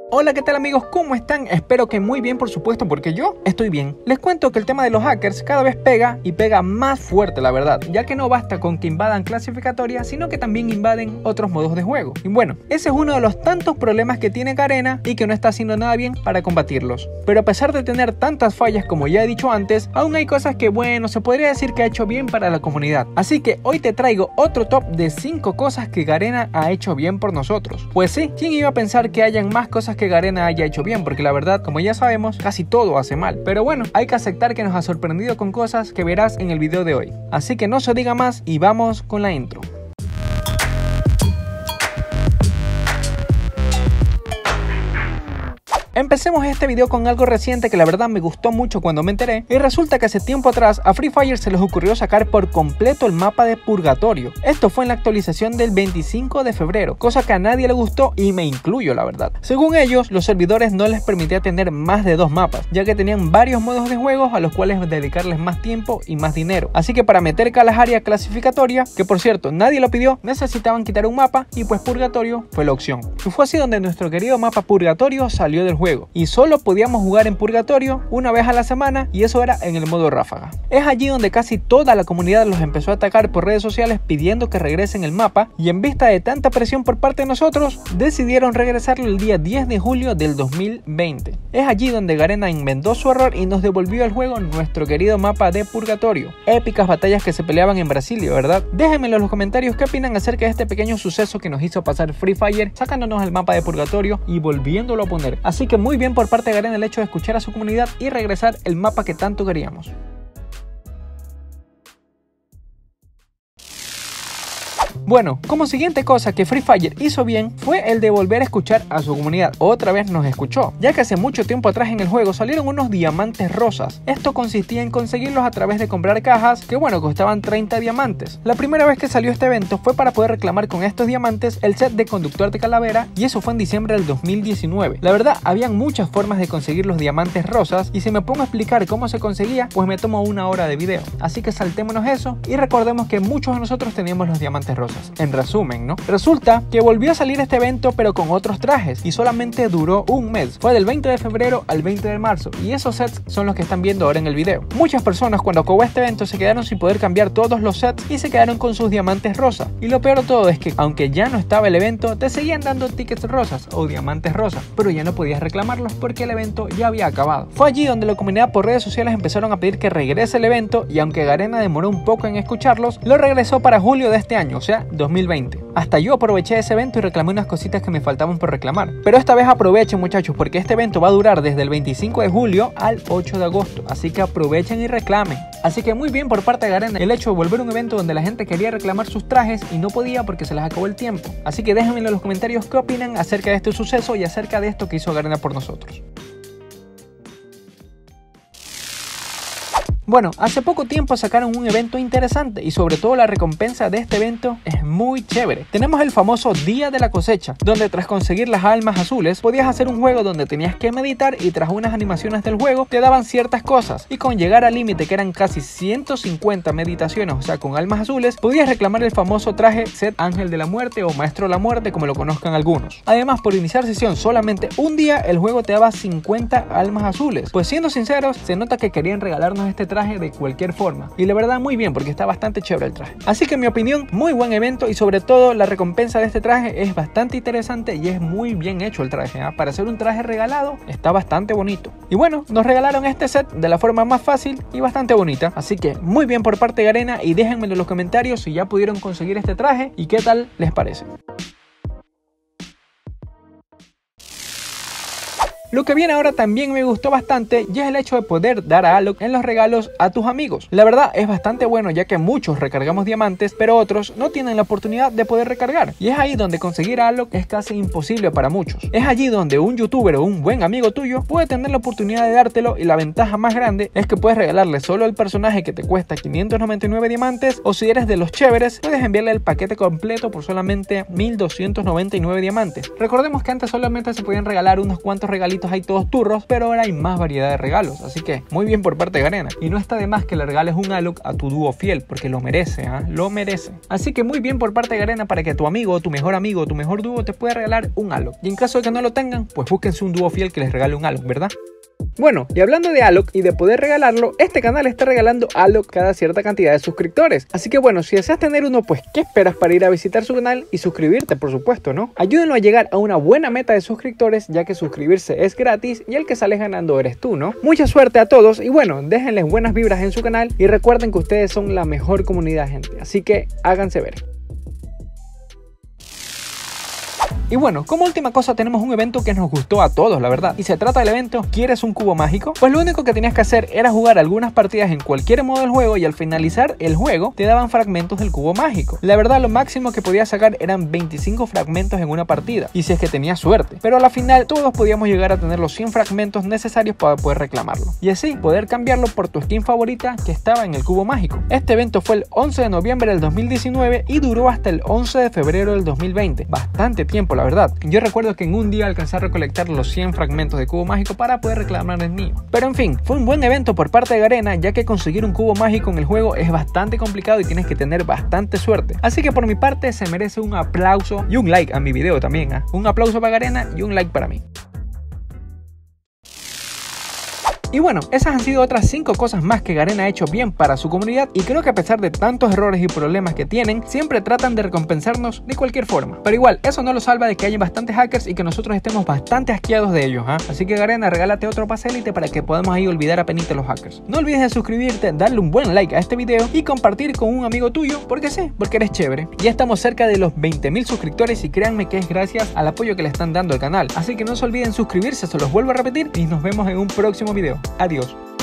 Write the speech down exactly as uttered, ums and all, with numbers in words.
Hola, ¿qué tal amigos? ¿Cómo están? Espero que muy bien, por supuesto, porque yo estoy bien. Les cuento que el tema de los hackers cada vez pega y pega más fuerte, la verdad, ya que no basta con que invadan clasificatorias, sino que también invaden otros modos de juego. Y bueno, ese es uno de los tantos problemas que tiene Garena y que no está haciendo nada bien para combatirlos. Pero a pesar de tener tantas fallas como ya he dicho antes, aún hay cosas que, bueno, se podría decir que ha hecho bien para la comunidad. Así que hoy te traigo otro top de cinco cosas que Garena ha hecho bien por nosotros. Pues sí, ¿quién iba a pensar que hayan más cosas que Garena haya hecho bien? Porque la verdad, como ya sabemos, casi todo hace mal. Pero bueno, hay que aceptar que nos ha sorprendido con cosas que verás en el video de hoy. Así que no se diga más y vamos con la intro. Empecemos este video con algo reciente que la verdad me gustó mucho cuando me enteré, y resulta que hace tiempo atrás a Free Fire se les ocurrió sacar por completo el mapa de Purgatorio. Esto fue en la actualización del veinticinco de febrero, cosa que a nadie le gustó y me incluyo, la verdad. Según ellos, los servidores no les permitía tener más de dos mapas, ya que tenían varios modos de juego a los cuales dedicarles más tiempo y más dinero. Así que para meter Kalahari clasificatoria, que por cierto nadie lo pidió, necesitaban quitar un mapa y pues Purgatorio fue la opción. Y fue así donde nuestro querido mapa Purgatorio salió del juego. Y solo podíamos jugar en Purgatorio una vez a la semana, y eso era en el modo ráfaga. Es allí donde casi toda la comunidad los empezó a atacar por redes sociales pidiendo que regresen el mapa, y en vista de tanta presión por parte de nosotros, decidieron regresarlo el día diez de julio del dos mil veinte. Es allí donde Garena inventó su error y nos devolvió al juego nuestro querido mapa de Purgatorio. Épicas batallas que se peleaban en Brasilia, ¿verdad? Déjenmelo en los comentarios qué opinan acerca de este pequeño suceso que nos hizo pasar Free Fire, sacándonos el mapa de Purgatorio y volviéndolo a poner. Así que muy bien por parte de Garena el hecho de escuchar a su comunidad y regresar el mapa que tanto queríamos. Bueno, como siguiente cosa que Free Fire hizo bien fue el de volver a escuchar a su comunidad. Otra vez nos escuchó, ya que hace mucho tiempo atrás en el juego salieron unos diamantes rosas. Esto consistía en conseguirlos a través de comprar cajas que, bueno, costaban treinta diamantes. La primera vez que salió este evento fue para poder reclamar con estos diamantes el set de conductor de calavera, y eso fue en diciembre del dos mil diecinueve. La verdad, habían muchas formas de conseguir los diamantes rosas, y si me pongo a explicar cómo se conseguía, pues me tomo una hora de video. Así que saltémonos eso y recordemos que muchos de nosotros teníamos los diamantes rosas. En resumen, ¿no? Resulta que volvió a salir este evento pero con otros trajes, y solamente duró un mes. Fue del veinte de febrero al veinte de marzo, y esos sets son los que están viendo ahora en el video. Muchas personas cuando acabó este evento se quedaron sin poder cambiar todos los sets y se quedaron con sus diamantes rosas. Y lo peor de todo es que aunque ya no estaba el evento, te seguían dando tickets rosas o diamantes rosas, pero ya no podías reclamarlos porque el evento ya había acabado. Fue allí donde la comunidad por redes sociales empezaron a pedir que regrese el evento, y aunque Garena demoró un poco en escucharlos, lo regresó para julio de este año, o sea, dos mil veinte. Hasta yo aproveché ese evento y reclamé unas cositas que me faltaban por reclamar. Pero esta vez aprovechen, muchachos, porque este evento va a durar desde el veinticinco de julio al ocho de agosto, así que aprovechen y reclamen. Así que muy bien por parte de Garena el hecho de volver a un evento donde la gente quería reclamar sus trajes y no podía porque se les acabó el tiempo. Así que déjenme en los comentarios qué opinan acerca de este suceso y acerca de esto que hizo Garena por nosotros. Bueno, hace poco tiempo sacaron un evento interesante, y sobre todo la recompensa de este evento es muy chévere. Tenemos el famoso Día de la Cosecha, donde tras conseguir las almas azules podías hacer un juego donde tenías que meditar, y tras unas animaciones del juego te daban ciertas cosas, y con llegar al límite que eran casi ciento cincuenta meditaciones, o sea con almas azules, podías reclamar el famoso traje set Ángel de la Muerte o Maestro de la Muerte, como lo conozcan algunos. Además, por iniciar sesión solamente un día, el juego te daba cincuenta almas azules. Pues siendo sinceros, se nota que querían regalarnos este traje traje de cualquier forma, y la verdad muy bien porque está bastante chévere el traje. Así que en mi opinión, muy buen evento, y sobre todo la recompensa de este traje es bastante interesante y es muy bien hecho el traje, ¿eh? Para hacer un traje regalado está bastante bonito. Y bueno, nos regalaron este set de la forma más fácil y bastante bonita, así que muy bien por parte de Garena, y déjenmelo en los comentarios si ya pudieron conseguir este traje y qué tal les parece. Lo que viene ahora también me gustó bastante, y es el hecho de poder dar a Alok en los regalos a tus amigos. La verdad es bastante bueno, ya que muchos recargamos diamantes, pero otros no tienen la oportunidad de poder recargar, y es ahí donde conseguir a Alok es casi imposible para muchos. Es allí donde un youtuber o un buen amigo tuyo puede tener la oportunidad de dártelo, y la ventaja más grande es que puedes regalarle solo el personaje que te cuesta quinientos noventa y nueve diamantes, o si eres de los chéveres puedes enviarle el paquete completo por solamente mil doscientos noventa y nueve diamantes. Recordemos que antes solamente se podían regalar unos cuantos regalitos regalitos ahí todos turros, pero ahora hay más variedad de regalos, así que muy bien por parte de Garena. Y no está de más que le regales un Alok a tu dúo fiel, porque lo merece, ¿eh? Lo merece. Así que muy bien por parte de Garena para que tu amigo, tu mejor amigo, tu mejor dúo te pueda regalar un Alok. Y en caso de que no lo tengan, pues búsquense un dúo fiel que les regale un Alok, ¿verdad? Bueno, y hablando de Alok y de poder regalarlo, este canal está regalando Alok cada cierta cantidad de suscriptores. Así que bueno, si deseas tener uno, pues ¿qué esperas para ir a visitar su canal y suscribirte, por supuesto, ¿no? Ayúdenlo a llegar a una buena meta de suscriptores, ya que suscribirse es gratis y el que sale ganando eres tú, ¿no? Mucha suerte a todos y bueno, déjenles buenas vibras en su canal y recuerden que ustedes son la mejor comunidad, gente. Así que háganse ver. Y bueno, como última cosa tenemos un evento que nos gustó a todos, la verdad. Y se trata del evento ¿Quieres un cubo mágico? Pues lo único que tenías que hacer era jugar algunas partidas en cualquier modo del juego y al finalizar el juego te daban fragmentos del cubo mágico. La verdad, lo máximo que podías sacar eran veinticinco fragmentos en una partida, y si es que tenías suerte. Pero a la final todos podíamos llegar a tener los cien fragmentos necesarios para poder reclamarlo. Y así poder cambiarlo por tu skin favorita que estaba en el cubo mágico. Este evento fue el once de noviembre del dos mil diecinueve y duró hasta el once de febrero del dos mil veinte. Bastante tiempo, la verdad. Yo recuerdo que en un día alcancé a recolectar los cien fragmentos de cubo mágico para poder reclamar el mío. Pero en fin, fue un buen evento por parte de Garena, ya que conseguir un cubo mágico en el juego es bastante complicado y tienes que tener bastante suerte. Así que por mi parte se merece un aplauso y un like a mi video también, ¿eh? Un aplauso para Garena y un like para mí. Y bueno, esas han sido otras cinco cosas más que Garena ha hecho bien para su comunidad y creo que a pesar de tantos errores y problemas que tienen, siempre tratan de recompensarnos de cualquier forma. Pero igual, eso no lo salva de que haya bastantes hackers y que nosotros estemos bastante asqueados de ellos, ¿eh? Así que Garena, regálate otro pase élite para que podamos ahí olvidar a penita los hackers. No olvides de suscribirte, darle un buen like a este video y compartir con un amigo tuyo, porque sí, porque eres chévere. Ya estamos cerca de los veinte mil suscriptores y créanme que es gracias al apoyo que le están dando al canal. Así que no se olviden suscribirse, se los vuelvo a repetir y nos vemos en un próximo video. Adiós.